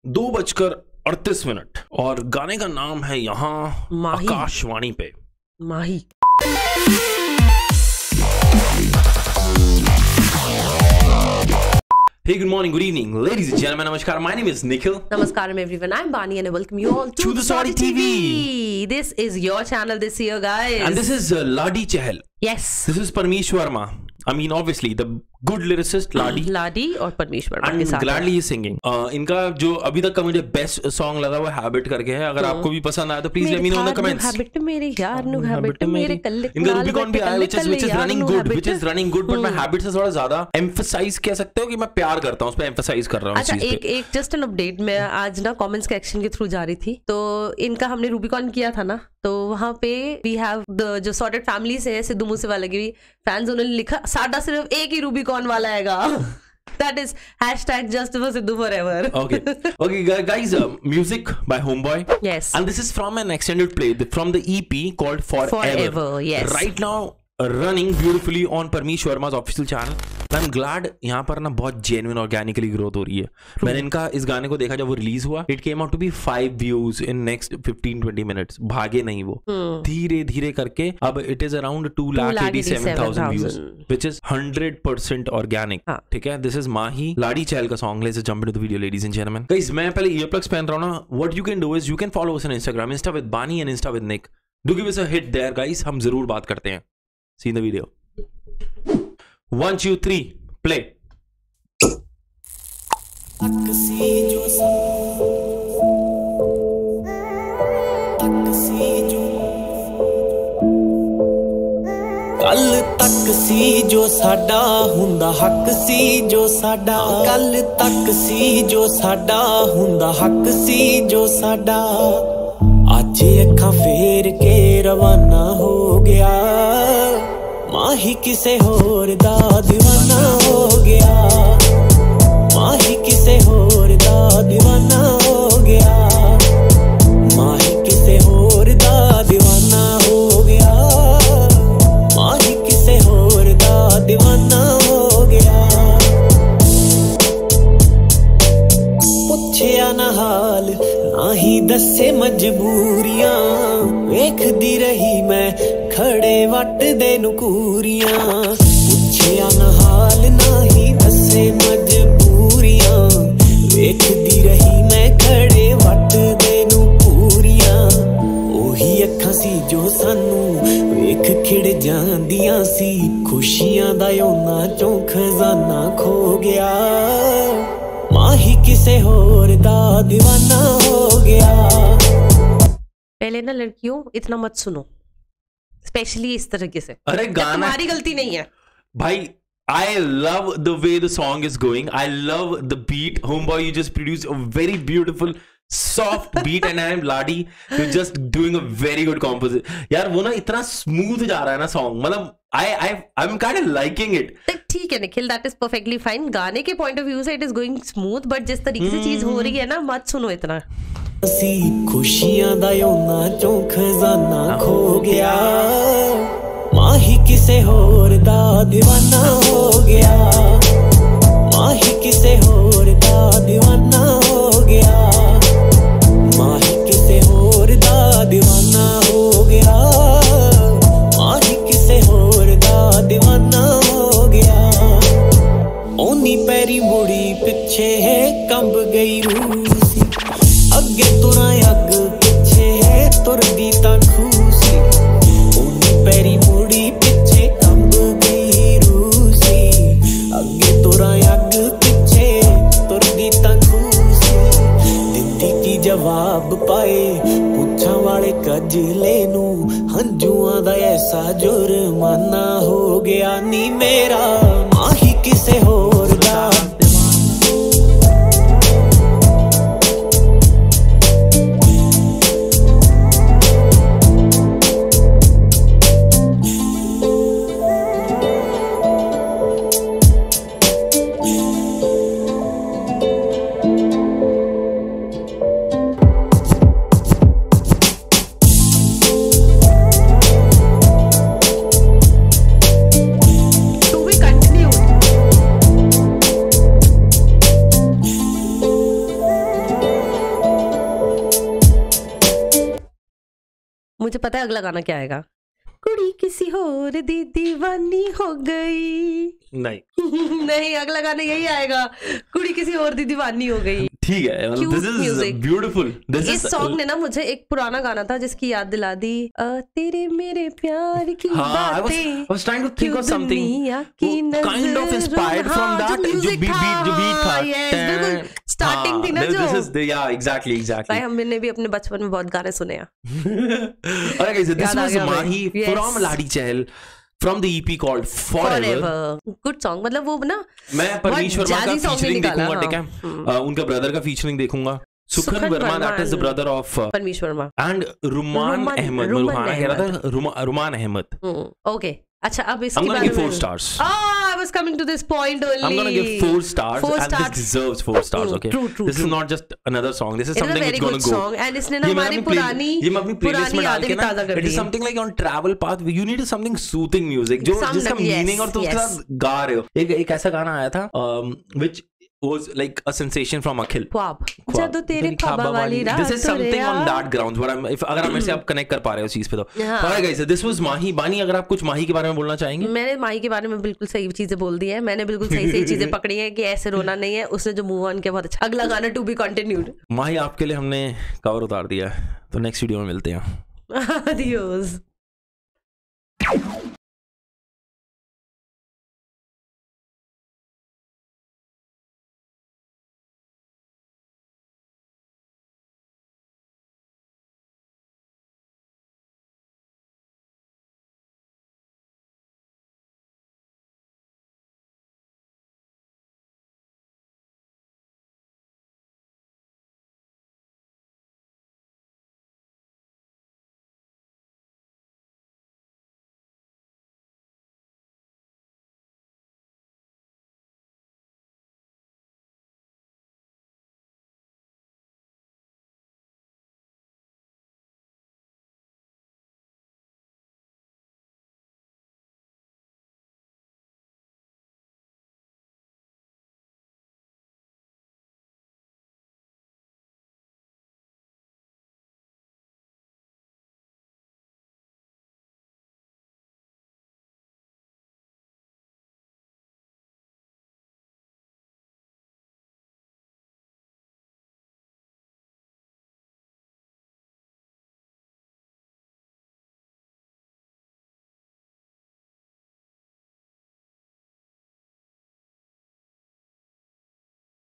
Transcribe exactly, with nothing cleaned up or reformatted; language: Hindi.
दो बजकर अड़तीस मिनट और गाने का नाम है यहाँ आकाशवाणी पे माही। Hey, good morning, good evening, ladies and gentlemen. Namaskar. My name is Nikhil. Namaskaram everyone. I'm Bani and I welcome you all to, to the Saudi T V. This is your channel this year, guys. And this is uh, Ladi Chahal. Yes. This is Parmesh Verma. I mean, obviously, the good lyricist Ladi. Ladi और परमेश वर्मा के And साथ gladly he's singing. Uh, इनका जो अभी तक का मुझे बेस्ट सॉन्ग लगा वो हैबिट करके है. अगर आपको भी पसंद आया तो please let me know in the comments. Habit मेरे यार नु हैबिट मेरे कल्ले इनका रूबिकॉन भी आया which is which is running good which is running good but मैं हैबिट से थोड़ा ज्यादा एम्फसाइज कह सकते हो कि मैं प्यार करता हूं उस पे एम्फसाइज कर रहा हूं. अच्छा एक एक जस्ट एन अपडेट. मैं आज ना कमेंट्स के एक्शन के थ्रू जा रही थी तो इनका हमने रूबिकॉन किया था ना तो वहां पे वी हैव द जो सॉर्टेड फैमिली से है सिद्धू मूसेवाला की फैंस उन्होंने लिखा साडा सिर्फ एक ही रूबिकॉन वाला हैगा. That is hashtag just for Sidhu forever. Okay, okay, guys. Uh, music by Homeboy. Yes, and this is from an extended play from the E P called Forever. Forever, yes. Right now, uh, running beautifully on Parmesh Verma's official channel. I'm glad यहाँ पर ना बहुत genuine organically growth हो रही है. मैंने इनका इस गाने को देखा जब वो रिलीज हुआ. It came out to be five views in next fifteen twenty minutes. भागे नहीं वो. धीरे धीरे करके अब it is around two lakh eighty-seven thousand views, which is one hundred percent organic. ठीक है. This is Mahi, Ladi Chahal का song. Let's jump into the video, ladies and gentlemen. Guys, मैं पहले earplugs पहन रहा हूँ ना. What you can do is you can follow us on Instagram, Insta with Bani and Insta with Nick. Do give us a hit there, guys. हम जरूर बात करते हैं. See in the video. One, two, three, play. कल तक सी जो साडा हुंदा हक सी जो साडा कल तक सी जो साडा हुंदा हक सी जो साडा अज अखां फेर के रवाना हो गया. माही किसे होर दा दीवाना हो गया. माही किसे होर दा दीवाना हो गया. माही किसे होर दा दीवाना हो गया. माही किसे होर दा दीवाना हो गया. पुछया ना हाल ना ही दसे मजबूरियां वेखदी रही मैं खड़े वट दे नुकूरियां. पुछया ना हाल ना ही दसे मजबूरियां वेखदी रही मैं खड़े वट दे नुकूरियां. ओही अखां सी जो सानू वेख खिड़ जांदियां सी. खुशियां दा ओना चों खजाना खो गया. माही किसे होर दा दीवाना हो गया. पहले ना लड़कियों इतना मत सुनो स्पेशली इस तरीके से. अरे गाना तुम्हारी गलती नहीं है भाई. I love the way the song is going. I love the beat. Homeboy, you just produced a very beautiful soft beat and I am Ladi. You're just doing a very good composition. यार वो ना इतना smooth जा रहा है ना song. मतलब I I I'm kind of liking it. ठीक है Nikhil, that is perfectly fine. गाने के point of view से it is going smooth, but जिस तरीके से चीज हो रही है ना मत सुनो इतना. सी खुशियां दा ओना चों खजाना खो गया. माही किसे होर दा दीवाना हो गया. माही किसे होर दा दीवाना हो गया. माही किसे होर दा दीवाना हो गया. माही किसे होर दा दीवाना हो गया. ओनी पैरी मुड़ी पिछे है कंब गई रूसी. अगे तुरा अग पिछे है तुरदी तां खूसी. ओनी पैरी मुड़ी पिछे कंब गई रूसी. अगे तुरा अग पिछे तुरदी तां खूसी. दिंदी की जवाब पाए पुछां वाले कजले नू. हंजुआं दा ऐसा जुर्माना हो गया नी मेरा. माही किसे होर दा मुझे पता है अगला गाना क्या आएगा। कुड़ी किसी और दी दीवानी हो गई। नहीं नहीं, अगला गाना यही आएगा, कुड़ी किसी और दी दीवानी हो गई। ठीक है, दिस इज ब्यूटीफुल। दिस इस सॉन्ग ने ना मुझे एक पुराना गाना था जिसकी याद दिला दी, तेरे मेरे प्यार की बातें। I was trying to think of something kind of inspired from that, जो beat जो beat था, बिल्कुल स्टार्टिंग थी ना जो। This is the, yeah, exactly, exactly. भाई हमने भी अपने बचपन में बहुत गाने सुने हैं। Alright guys, this was Mahi from Ladi Chahal from the E P called Forever. Good song, मतलब वो ना मैं परमीश वर्मा का फीचरिंग देखूंगा, ठीक है, उनका ब्रदर का फीचरिंग देखूंगा। सुखन Verma, that is the brother of Parmish Verma, and रुमान Ahmad. मैं रुहाना कह रहा था, रुमान अहमद। Okay, अच्छा अब इसके I'm बारे gonna give में four stars. Ah, I was coming to this point only. I'm gonna give four stars, four and stars. this deserves four stars. Okay, true, true, this true. is not just another song. This is It is a something very that's gonna good go. song, and इसने ना ये मैं हमारी अपनी play- पुरानी ये मैं अपनी playlist पुरानी में डाल यादें के भी ना, ताजा कर it दी is है। something like on travel path. You need something soothing music, जो Some- जिसका yes, meaning और तुम उसके yes. साथ गा रहे हो। एक एक ऐसा गाना आया था, um, which was like a sensation from Akhil. ख्वाब, जादू तेरे ख्वाबा वाली रात। This is something on that grounds. But I'm, if अगर आप मेरे से आप connect कर पा रहे हो इस चीज पे तो। Alright guys, this was Mahi. बानी, अगर आप कुछ माही के बारे में बोलना चाहेंगे? मैंने माही के बारे में बिल्कुल सही चीजें बोल दी है, मैंने बिल्कुल सही सही चीजें पकड़ी है कि ऐसे रोना नहीं है। उसने जो मूव ऑन किया बहुत अच्छा। अगला गाना टू बी कंटिन्यूड। माही आपके लिए हमने कवर उतार दिया है, तो नेक्स्ट वीडियो में मिलते हैं। Adios.